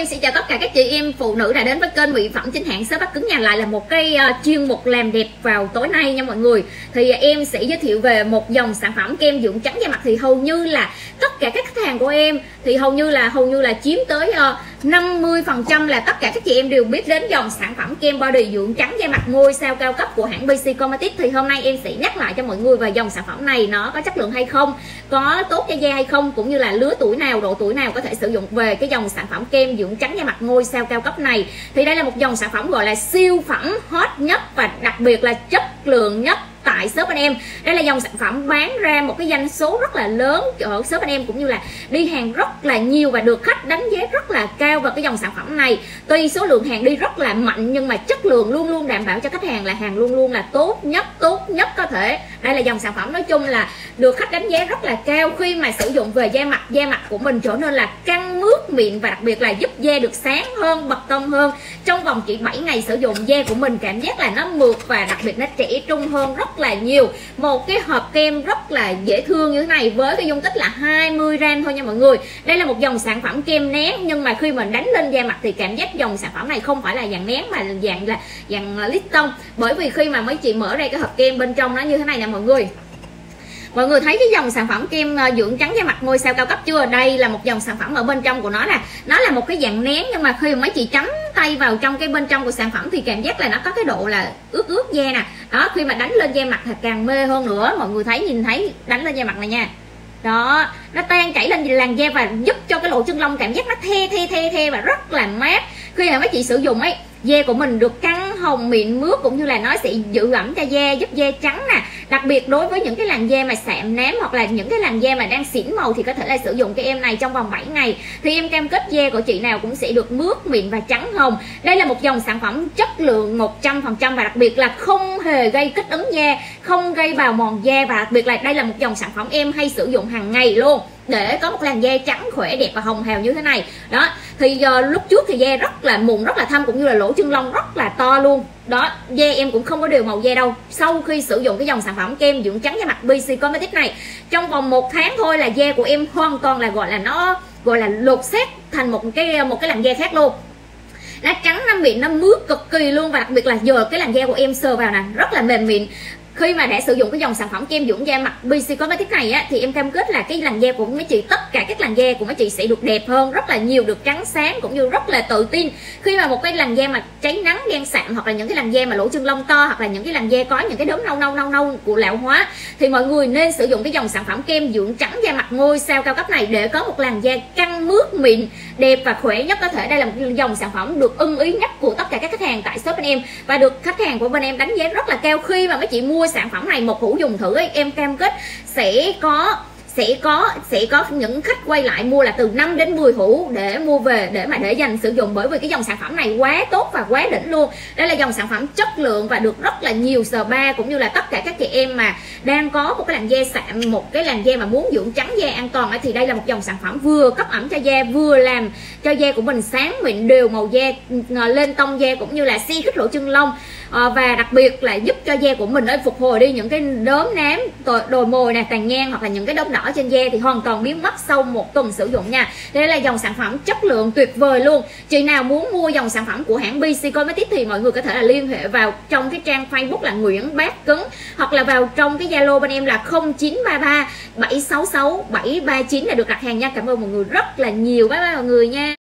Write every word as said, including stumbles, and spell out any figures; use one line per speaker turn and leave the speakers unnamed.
xin chào tất cả các chị em phụ nữ đã đến với kênh mỹ phẩm chính hãng Shop Bắc Cứng Nhà lại là một cái uh, chuyên mục làm đẹp vào tối nay nha mọi người. Thì uh, em sẽ giới thiệu về một dòng sản phẩm kem dưỡng trắng da mặt thì hầu như là tất cả các khách hàng của em thì hầu như là hầu như là chiếm tới uh, năm mươi phần trăm là tất cả các chị em đều biết đến dòng sản phẩm kem body dưỡng trắng da mặt ngôi sao cao cấp của hãng bê xê Cosmetics. Thì hôm nay em sẽ nhắc lại cho mọi người về dòng sản phẩm này nó có chất lượng hay không, có tốt cho da hay không, cũng như là lứa tuổi nào, độ tuổi nào có thể sử dụng về cái dòng sản phẩm kem dưỡng trắng da mặt ngôi sao cao cấp này. Thì đây là một dòng sản phẩm gọi là siêu phẩm hot nhất và đặc biệt là chất lượng nhất tại shop anh em. Đây là dòng sản phẩm bán ra một cái doanh số rất là lớn ở shop anh em, cũng như là đi hàng rất là nhiều và được khách đánh giá rất là cao vào cái dòng sản phẩm này. Tuy số lượng hàng đi rất là mạnh nhưng mà chất lượng luôn luôn đảm bảo cho khách hàng là hàng luôn luôn là tốt nhất tốt nhất có thể. Đây là dòng sản phẩm nói chung là được khách đánh giá rất là cao khi mà sử dụng về da mặt, da mặt của mình trở nên là căng mướt mịn và đặc biệt là giúp da được sáng hơn, bật tông hơn. Trong vòng chỉ bảy ngày sử dụng, da của mình cảm giác là nó mượt và đặc biệt nó trẻ trung hơn rất là nhiều. Một cái hộp kem rất là dễ thương như thế này với cái dung tích là hai mươi gram thôi nha mọi người. Đây là một dòng sản phẩm kem nén, nhưng mà khi mình đánh lên da mặt thì cảm giác dòng sản phẩm này không phải là dạng nén mà là dạng là dạng lít tông. Bởi vì khi mà mấy chị mở ra cái hộp kem bên trong nó như thế này nè mọi người. Mọi người thấy cái dòng sản phẩm kem dưỡng trắng da mặt ngôi sao cao cấp chưa? Đây là một dòng sản phẩm ở bên trong của nó nè. Nó là một cái dạng nén, nhưng mà khi mà mấy chị chấm tay vào trong cái bên trong của sản phẩm thì cảm giác là nó có cái độ là ướt ướt da nè. Đó, khi mà đánh lên da mặt thì càng mê hơn nữa. Mọi người thấy, nhìn thấy đánh lên da mặt này nha. Đó, nó tan chảy lên làn da và giúp cho cái lỗ chân lông cảm giác nó the the the the và rất là mát. Khi mà mấy chị sử dụng ấy, da của mình được căng hồng mịn mướt, cũng như là nó sẽ giữ ẩm cho da, giúp da trắng nè. Đặc biệt đối với những cái làn da mà sạm nám hoặc là những cái làn da mà đang xỉn màu thì có thể là sử dụng cái em này trong vòng bảy ngày thì em cam kết da của chị nào cũng sẽ được mướt mịn và trắng hồng. Đây là một dòng sản phẩm chất lượng một trăm phần trăm và đặc biệt là không hề gây kích ứng da, không gây bào mòn da, và đặc biệt là đây là một dòng sản phẩm em hay sử dụng hàng ngày luôn để có một làn da trắng khỏe đẹp và hồng hào như thế này. Đó, thì giờ lúc trước thì da rất là mụn, rất là thâm, cũng như là lỗ chân lông rất là to luôn. Đó, da em cũng không có đều màu da đâu. Sau khi sử dụng cái dòng sản phẩm kem dưỡng trắng da mặt bê xê Cosmetics này, trong vòng một tháng thôi là da của em hoàn toàn là gọi là nó gọi là lột xác thành một cái một cái làn da khác luôn. Nó trắng, nó mịn, nó mướt cực kỳ luôn, và đặc biệt là giờ cái làn da của em sờ vào nè rất là mềm mịn. Khi mà đã sử dụng cái dòng sản phẩm kem dưỡng da mặt bê xê Cosmetics này á, thì em cam kết là cái làn da của mấy chị, tất cả các làn da của mấy chị sẽ được đẹp hơn rất là nhiều, được trắng sáng, cũng như rất là tự tin. Khi mà một cái làn da mà cháy nắng, đen sạm, hoặc là những cái làn da mà lỗ chân lông to, hoặc là những cái làn da có những cái đốm nâu nâu nâu nâu của lão hóa, thì mọi người nên sử dụng cái dòng sản phẩm kem dưỡng trắng da mặt ngôi sao cao cấp này để có một làn da căng mướt mịn, đẹp và khỏe nhất có thể. Đây là một dòng sản phẩm được ưng ý nhất của tất cả các khách hàng tại shop bên em, và được khách hàng của bên em đánh giá rất là cao. Khi mà mấy chị mua sản phẩm này một hũ dùng thử ấy, em cam kết sẽ có sẽ có sẽ có những khách quay lại mua là từ năm đến mười hũ để mua về để mà để dành sử dụng, bởi vì cái dòng sản phẩm này quá tốt và quá đỉnh luôn. Đây là dòng sản phẩm chất lượng và được rất là nhiều spa, cũng như là tất cả các chị em mà đang có một cái làn da sạm, một cái làn da mà muốn dưỡng trắng da an toàn ấy, thì đây là một dòng sản phẩm vừa cấp ẩm cho da, vừa làm cho da của mình sáng mịn đều màu da, lên tông da, cũng như là si khít lỗ chân lông. À, và đặc biệt là giúp cho da của mình ấy phục hồi đi những cái đốm nám, đồi mồi nè, tàn nhang, hoặc là những cái đốm đỏ trên da thì hoàn toàn biến mất sau một tuần sử dụng nha. Đây là dòng sản phẩm chất lượng tuyệt vời luôn. Chị nào muốn mua dòng sản phẩm của hãng bê xê Cosmetics thì mọi người có thể là liên hệ vào trong cái trang Facebook là Nguyễn Bát Cứng, hoặc là vào trong cái Zalo bên em là không chín ba ba bảy sáu sáu bảy ba chín để được đặt hàng nha. Cảm ơn mọi người rất là nhiều. Bye bye mọi người nha.